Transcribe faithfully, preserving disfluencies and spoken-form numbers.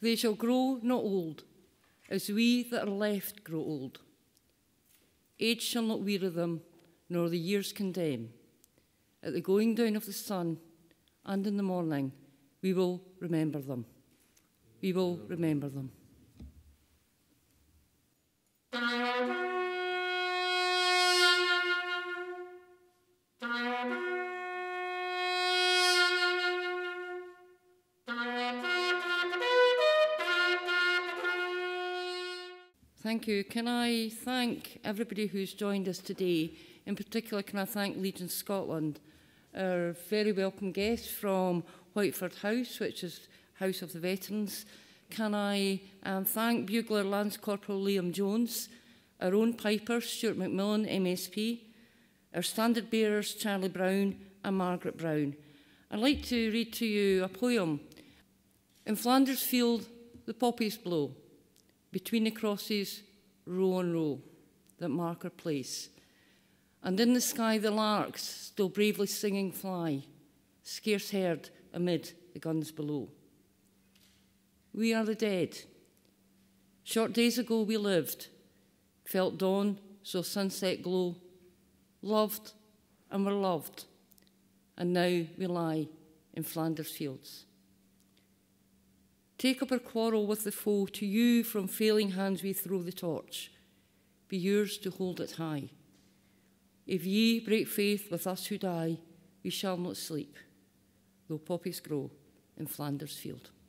They shall grow not old, as we that are left grow old. Age shall not weary them, nor the years condemn. At the going down of the sun, and in the morning, we will remember them. We will remember them. Thank you. Can I thank everybody who's joined us today? In particular, can I thank Legion Scotland, our very welcome guest from Whiteford House, which is House of the Veterans. Can I um, thank Bugler Lance Corporal Liam Jones, our own piper, Stuart McMillan M S P, our standard bearers, Charlie Brown and Margaret Brown. I'd like to read to you a poem. In Flanders Field, the poppies blow, between the crosses, row on row, that mark our place. And in the sky the larks, still bravely singing, fly, scarce heard amid the guns below. We are the dead. Short days ago we lived, felt dawn, saw sunset glow, loved and were loved, and now we lie in Flanders Fields. Take up our quarrel with the foe, to you from failing hands we throw the torch, be yours to hold it high. If ye break faith with us who die, we shall not sleep, though poppies grow in Flanders Field.